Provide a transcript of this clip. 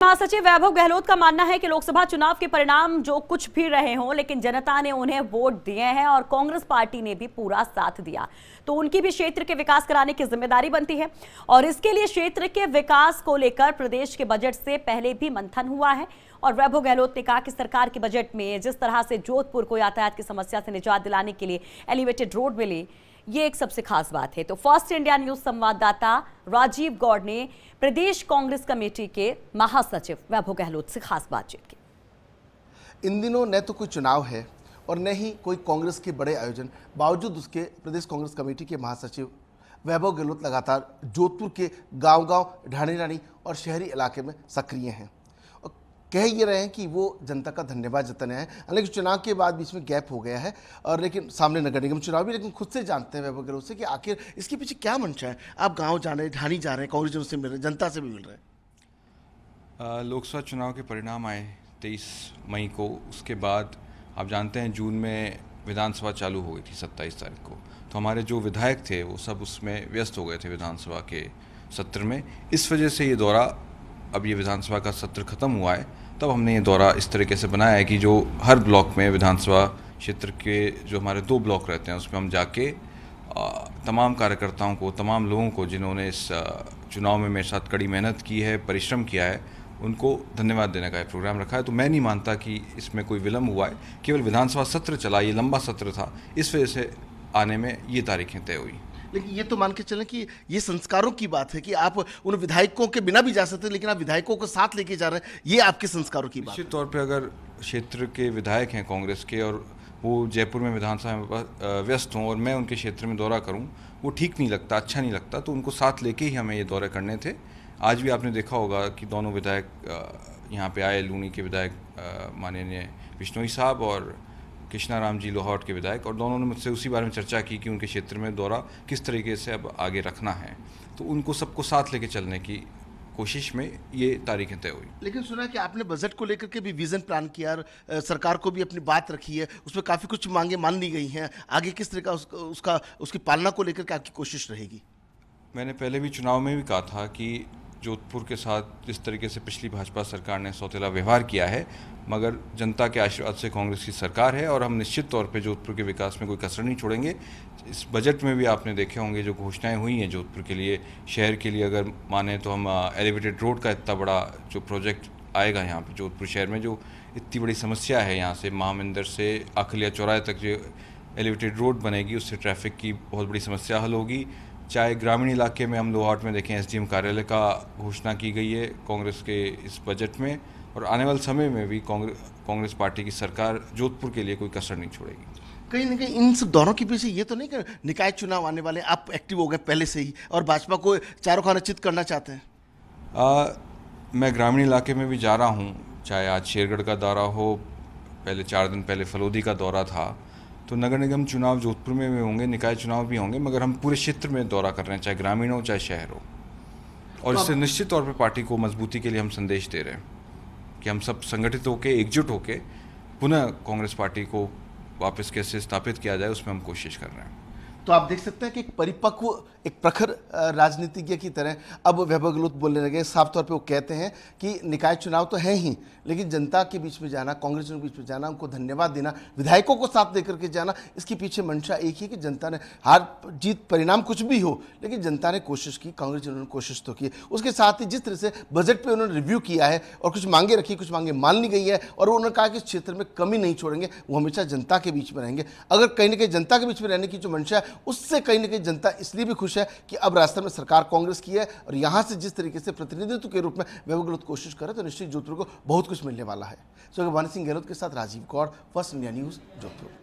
महासचिव वैभव गहलोत का मानना है कि लोकसभा चुनाव के परिणाम जो कुछ भी रहे हों, लेकिन जनता ने उन्हें वोट दिए हैं और कांग्रेस पार्टी ने भी पूरा साथ दिया, तो उनकी भी क्षेत्र के विकास कराने की जिम्मेदारी बनती है। और इसके लिए क्षेत्र के विकास को लेकर प्रदेश के बजट से पहले भी मंथन हुआ है। और वैभव गहलोत ने कहा कि सरकार के बजट में जिस तरह से जोधपुर को यातायात की समस्या से निजात दिलाने के लिए एलिवेटेड रोड मिली, ये एक सबसे खास बात है। तो फर्स्ट इंडिया न्यूज संवाददाता राजीव गौड़ ने प्रदेश कांग्रेस कमेटी के महासचिव वैभव गहलोत से खास बातचीत की। इन दिनों न तो कोई चुनाव है और न ही कोई कांग्रेस के बड़े आयोजन, बावजूद उसके प्रदेश कांग्रेस कमेटी के महासचिव वैभव गहलोत लगातार जोधपुर के गांव-गांव, ढाणी-ढाणी और शहरी इलाके में सक्रिय हैं और कह ये रहे हैं कि वो जनता का धन्यवाद जताने हैं। हालांकि चुनाव के बाद बीच में गैप हो गया है और लेकिन सामने नगर निगम चुनाव भी, लेकिन खुद से जानते हैं वैभव गहलोत से कि आखिर इसके पीछे क्या मंशा है। आप गाँव जा रहे हैं, ढाणी जा रहे हैं, कांग्रेस से मिल रहे हैं, जनता से भी मिल रहे हैं। लोकसभा चुनाव के परिणाम आए 23 मई को। उसके बाद आप जानते हैं जून में विधानसभा चालू हो गई थी 27 तारीख को, तो हमारे जो विधायक थे वो सब उसमें व्यस्त हो गए थे विधानसभा के सत्र में। इस वजह से ये दौरा, अब ये विधानसभा का सत्र खत्म हुआ है, तब हमने ये दौरा इस तरीके से बनाया है कि जो हर ब्लॉक में विधानसभा क्षेत्र के जो हमारे 2 ब्लॉक रहते हैं उसमें हम जाके तमाम कार्यकर्ताओं को, तमाम लोगों को जिन्होंने इस चुनाव में मेरे साथ कड़ी मेहनत की है, परिश्रम किया है, उनको धन्यवाद देने का एक प्रोग्राम रखा है। तो मैं नहीं मानता कि इसमें कोई विलम्ब हुआ है, केवल विधानसभा सत्र चला, ये लंबा सत्र था, इस वजह से आने में ये तारीखें तय हुई। लेकिन ये तो मान के चलें कि ये संस्कारों की बात है कि आप उन विधायकों के बिना भी जा सकते हैं, लेकिन आप विधायकों को साथ लेके जा रहे हैं, ये आपके संस्कारों की बात है। निश्चित तौर पे अगर क्षेत्र के विधायक हैं कांग्रेस के और वो जयपुर में विधानसभा में व्यस्त हों और मैं उनके क्षेत्र में दौरा करूं, वो ठीक नहीं लगता, अच्छा नहीं लगता। तो उनको साथ लेके ही हमें ये दौरे करने थे। आज भी आपने देखा होगा कि दोनों विधायक यहाँ पे आए, लूनी के विधायक माननीय बिश्नोई साहब और कृष्णाराम जी लोहावट के विधायक, और दोनों ने मुझसे उसी बारे में चर्चा की कि उनके क्षेत्र में दौरा किस तरीके से अब आगे रखना है। तो उनको सबको साथ लेके चलने की कोशिश में ये तारीखें तय हुई। लेकिन सुना कि आपने बजट को लेकर के भी विजन प्लान किया और सरकार को भी अपनी बात रखी है, उसमें काफ़ी कुछ मांगे मान ली गई हैं। आगे किस तरह का उसकी पालना को लेकर के आपकी कोशिश रहेगी? मैंने पहले भी चुनाव में भी कहा था कि जोधपुर के साथ जिस तरीके से पिछली भाजपा सरकार ने सौतेला व्यवहार किया है, मगर जनता के आशीर्वाद से कांग्रेस की सरकार है और हम निश्चित तौर पे जोधपुर के विकास में कोई कसर नहीं छोड़ेंगे। इस बजट में भी आपने देखे होंगे जो घोषणाएं हुई हैं जोधपुर के लिए, शहर के लिए अगर माने तो हम एलिवेटेड रोड का इतना बड़ा जो प्रोजेक्ट आएगा यहाँ पे जोधपुर शहर में, जो इतनी बड़ी समस्या है यहाँ से महामंदिर से आखलिया चौराहे तक जो एलिवेटेड रोड बनेगी, उससे ट्रैफिक की बहुत बड़ी समस्या हल होगी। चाहे ग्रामीण इलाके में हम लोहावट में देखें, एसडीएम कार्यालय का घोषणा की गई है कांग्रेस के इस बजट में, और आने वाले समय में भी कांग्रेस पार्टी की सरकार जोधपुर के लिए कोई कसर नहीं छोड़ेगी। कहीं ना कहीं इन सब दौरों के पीछे ये तो नहीं कि निकाय चुनाव आने वाले, आप एक्टिव हो गए पहले से ही और भाजपा को चारों खाना चित करना चाहते हैं? मैं ग्रामीण इलाके में भी जा रहा हूँ, चाहे आज शेरगढ़ का दौरा हो, पहले 4 दिन पहले फलोदी का दौरा था। तो नगर निगम चुनाव जोधपुर में भी होंगे, निकाय चुनाव भी होंगे, मगर हम पूरे क्षेत्र में दौरा कर रहे हैं, चाहे ग्रामीण हो चाहे शहर हो। और इससे निश्चित तौर पे पार्टी को मजबूती के लिए हम संदेश दे रहे हैं कि हम सब संगठित होकर, एकजुट होकर पुनः कांग्रेस पार्टी को वापस कैसे स्थापित किया जाए, उसमें हम कोशिश कर रहे हैं। तो आप देख सकते हैं कि एक परिपक्व, एक प्रखर राजनीतिज्ञ की तरह अब वैभव गहलोत बोलने लगे। साफ तौर पे वो कहते हैं कि निकाय चुनाव तो है ही, लेकिन जनता के बीच में जाना, कांग्रेस के बीच में जाना, उनको धन्यवाद देना, विधायकों को साथ देकर के जाना, इसके पीछे मंशा एक ही कि जनता ने हार जीत परिणाम कुछ भी हो, लेकिन जनता ने कोशिश की, कांग्रेस ने कोशिश तो की। उसके साथ ही जिस तरह से बजट पर उन्होंने रिव्यू किया है और कुछ मांगे रखी, कुछ मांगे मान ली गई है, और उन्होंने कहा कि इस क्षेत्र में कमी नहीं छोड़ेंगे, वो हमेशा जनता के बीच में रहेंगे। अगर कहीं ना कहीं जनता के बीच में रहने की जो मंशा है, उससे कहीं ना कहीं जनता इसलिए भी खुश है कि अब रास्ते में सरकार कांग्रेस की है और यहां से जिस तरीके से प्रतिनिधित्व के रूप में वैभव गहलोत कोशिश करे, तो निश्चित जोधपुर को बहुत कुछ मिलने वाला है। सो वानी सिंह गहलोत के साथ Rajeev Gaur, first India news, Jodhpur.